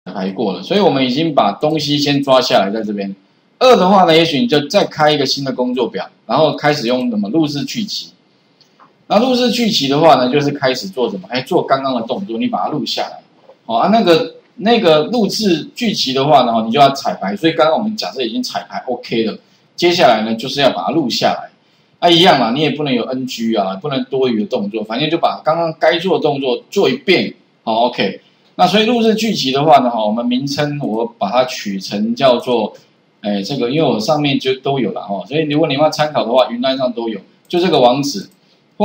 排过了，所以我们已经把东西先抓下来在这边。2的话呢，也许你就再开一个新的工作表，然后开始用什么录制剧集。那录制剧集的话呢，就是开始做什么？做刚刚的动作，你把它录下来。那个录制剧集的话呢，你就要彩排。所以刚刚我们假设已经彩排 OK 了，接下来呢就是要把它录下来。一样嘛，你也不能有 NG 啊，不能多余的动作，反正就把刚刚该做的动作做一遍。好 ，OK。那所以录制剧集的话呢，我们名称我把它取成叫做，这个因为我上面就都有了所以如果你要参考的话，云端上都有，就这个网址或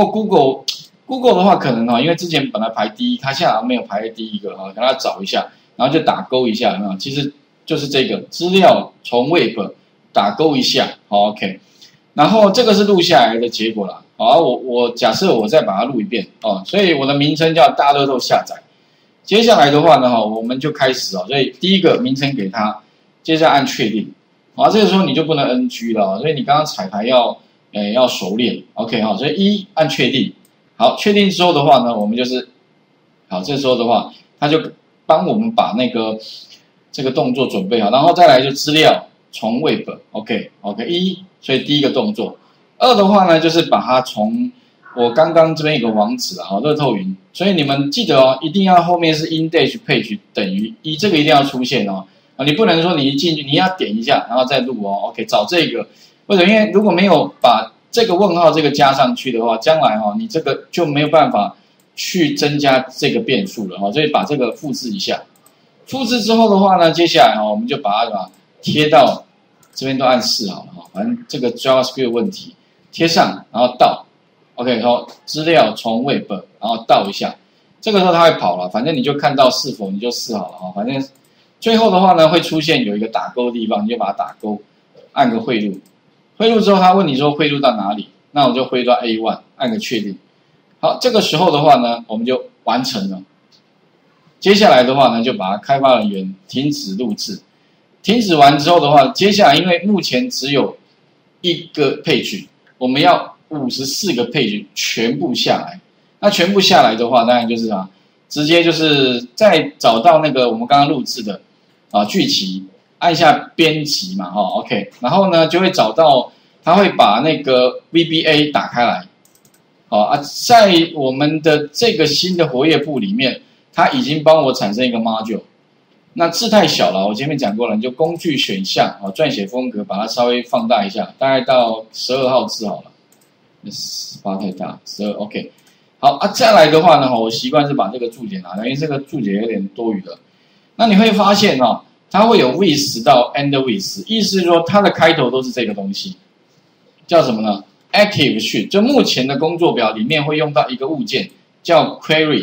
Google 的话，可能因为之前本来排第一，它现在好像没有排在第一个给大家找一下，然后就打勾一下，有没有？其实就是这个资料从 Web 打勾一下，好 OK。然后这个是录下来的结果啦，好，我假设我再把它录一遍所以我的名称叫大乐透下载。接下来的话呢，我们就开始所以第一个名称给它，接下来按确定，这个时候你就不能 NG 了，所以你刚刚彩排要熟练 ，OK 所以按确定，好，确定之后的话呢，我们就是好，这时候的话，他就帮我们把这个动作准备好，然后再来就资料从 Web，OK， 所以第一个动作，2的话呢，就是把它从我刚刚这边有个网址乐透云，所以你们记得一定要后面是 index page 等于1，这个一定要出现你不能说你一进去你要点一下，然后再录OK， 找这个，或者因为如果没有把这个问号这个加上去的话，将来你这个就没有办法去增加这个变数了所以把这个复制一下，复制之后的话呢，接下来我们就把它贴到这边都按4好了反正这个 JavaScript 问题贴上，然后到。OK， 然后资料从 Web， 然后倒一下，这个时候它会跑了，反正你就看到是否你就试好了反正最后的话呢，会出现有一个打勾的地方，你就把它打勾，按个汇入，汇入之后他问你说汇入到哪里，那我就汇入到 A1， 按个确定。好，这个时候的话呢，我们就完成了。接下来的话呢，就把它开发人员停止录制，停止完之后的话，接下来因为目前只有一个page，我们要54个page全部下来，那全部下来的话，当然就是直接就是再找到那个我们刚刚录制的剧集，按下编辑嘛OK， 然后呢就会找到，它会把那个 VBA 打开来，在我们的这个新的活页簿里面，它已经帮我产生一个 module， 那字太小了，我前面讲过了，你就工具选项撰写风格把它稍微放大一下，大概到12号字好了。8太大，12 OK， 好再来的话呢，我习惯是把这个注解拿掉，因为这个注解有点多余了。那你会发现它会有 with 到 end with， 意思是说它的开头都是这个东西，叫什么呢 ？active sheet， 就目前的工作表里面会用到一个物件叫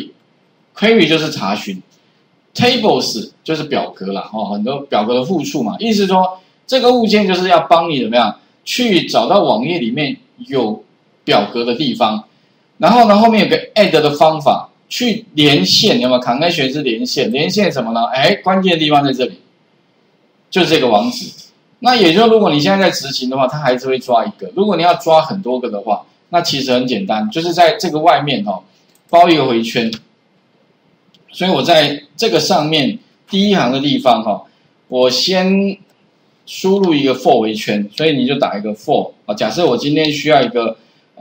query 就是查询 ，tables 就是表格啦很多表格的复数嘛，意思是说这个物件就是要帮你怎么样去找到网页里面有表格的地方，然后呢后面有个 add 的方法去连线，有没有 connection 是连线？连线什么呢？关键的地方在这里，就是这个网址。那也就是如果你现在在执行的话，它还是会抓一个。如果你要抓很多个的话，那其实很简单，就是在这个外面包一个回圈。所以我在这个上面第一行的地方我先输入一个 for 回圈，所以你就打一个 for 假设我今天需要一个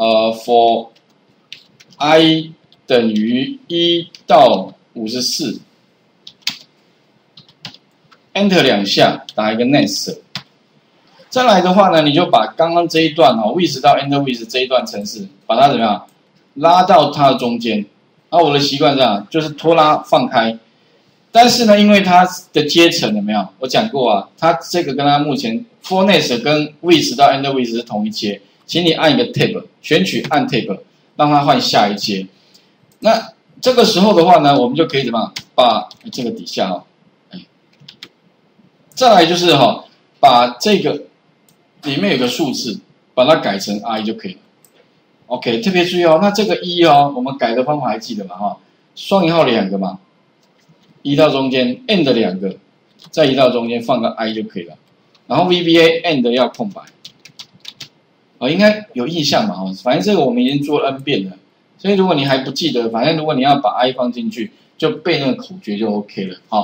for i 等于1到54 ，enter 2下，打一个 next。再来的话呢，你就把刚刚这一段with 到 enter with 这一段程式，把它怎么样拉到它的中间。我的习惯这样，就是拖拉放开。但是呢，因为它的阶层有没有？我讲过它这个跟它目前 for next 跟 with 到 enter with 是同一阶，请你按一个 tab， 选取按 tab， 让它换下一阶。那这个时候的话呢，我们就可以怎么样把这个底下再来就是把这个里面有个数字，把它改成 i 就可以了。OK， 特别注意那这个1我们改的方法还记得吗？双引号2个嘛，移到中间 ，end 2个，再移到中间放个 i 就可以了。然后 VBA end 要空白，应该有印象嘛反正这个我们已经做了 N 遍了，所以如果你还不记得，反正如果你要把 i 放进去，就背那个口诀就 OK 了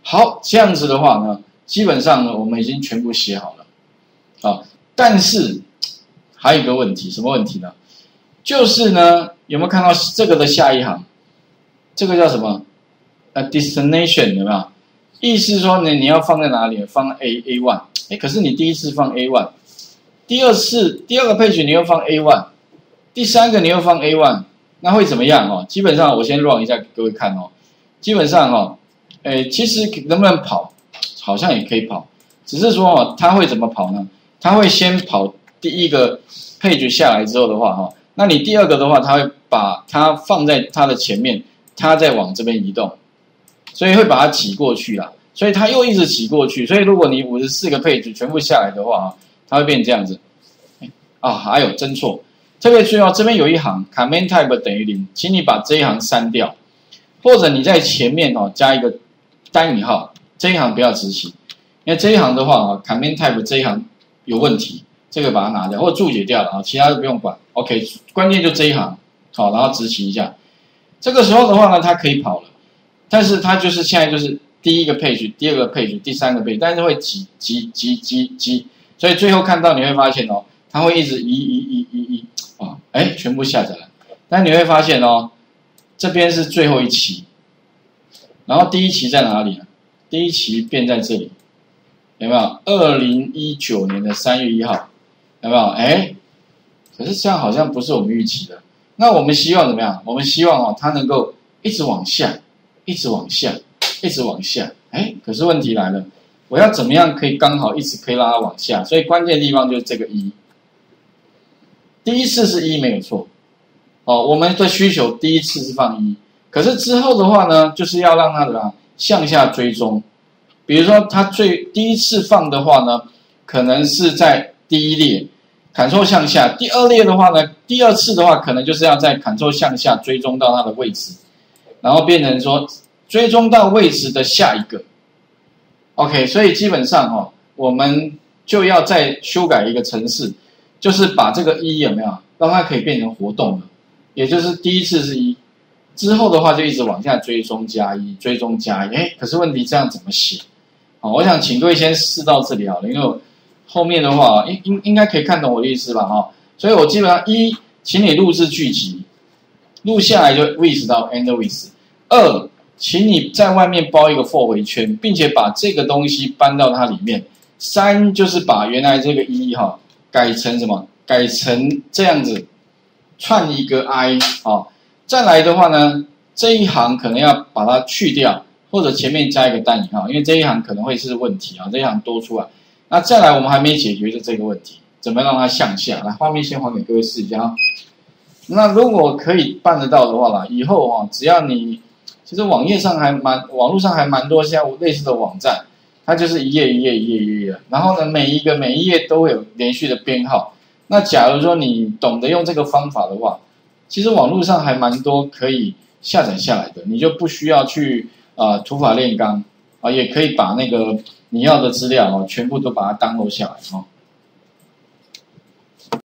好，这样子的话呢，基本上呢，我们已经全部写好了。好，但是还有一个问题，什么问题呢？就是呢，有没有看到这个的下一行？这个叫什么？destination 有没有？意思说呢，你要放在哪里？放 A1。哎，可是你第一次放 A1，第二个 page 你又放 A1，第三个你又放 A1，那会怎么样哦？基本上我先 run 一下给各位看哦。基本上哦，其实能不能跑，好像也可以跑，只是说哦，它会怎么跑呢？它会先跑第一个 page 下来之后的话哈，那你第二个的话，它会把它放在它的前面，它再往这边移动，所以会把它挤过去啦。所以它又一直挤过去，所以如果你54个 page 全部下来的话啊，它会变这样子。啊，还有真错，特别注意哦，这边有一行 command type 等于0，请你把这一行删掉，或者你在前面哦加一个单引号，这一行不要执行，因为这一行的话啊 command type 这一行有问题，这个把它拿掉或者注解掉了啊，其他的不用管。OK， 关键就这一行，好，然后执行一下。这个时候的话呢，它可以跑了，但是它就是现在就是第一个 page、第二个 page、第三个 page， 但是会挤，所以最后看到你会发现哦，它会一直移啊，全部下载了。但你会发现哦，这边是最后一期，然后第一期在哪里呢？第一期变在这里，有没有？2019年的3月1号，有没有？可是这样好像不是我们预期的。那我们希望怎么样？我们希望哦，它能够一直往下，一直往下，一直往下。可是问题来了，我要怎么样可以刚好一直可以拉它往下？所以关键地方就是这个1。第一次是1没有错，哦，我们的需求第一次是放1，可是之后的话呢，就是要让它的向下追踪。比如说它第一次放的话呢，可能是在第一列。Ctrl 向下，第二列的话呢，第二次的话可能就是要在 Ctrl 向下追踪到它的位置，然后变成说追踪到位置的下一个。OK， 所以基本上哦，我们就要再修改一个程式，就是把这个1有没有让它可以变成活动的，也就是第一次是1，之后的话就一直往下追踪加1，追踪加1。可是问题这样怎么写？好，我想请各位先试到这里好了，因为后面的话应该可以看懂我的意思吧哈，所以我基本上1，请你录制剧集，录下来就 with 到 end with。2，请你在外面包一个 for 回圈，并且把这个东西搬到它里面。3就是把原来这个1哈改成什么？改成这样子，串一个 i 啊。再来的话呢，这一行可能要把它去掉，或者前面加一个单引号，因为这一行可能会是问题啊，这一行多出来。那再来，我们还没解决的这个问题，怎么让它向下？来，画面先还给各位试一下啊。那如果可以办得到的话啦，以后啊，只要你其实网络上还蛮多像类似的网站，它就是一页，然后呢，每一页都会有连续的编号。那假如说你懂得用这个方法的话，其实网络上还蛮多可以下载下来的，你就不需要去土法炼钢啊，也可以把那个你要的资料全部都把它download下来。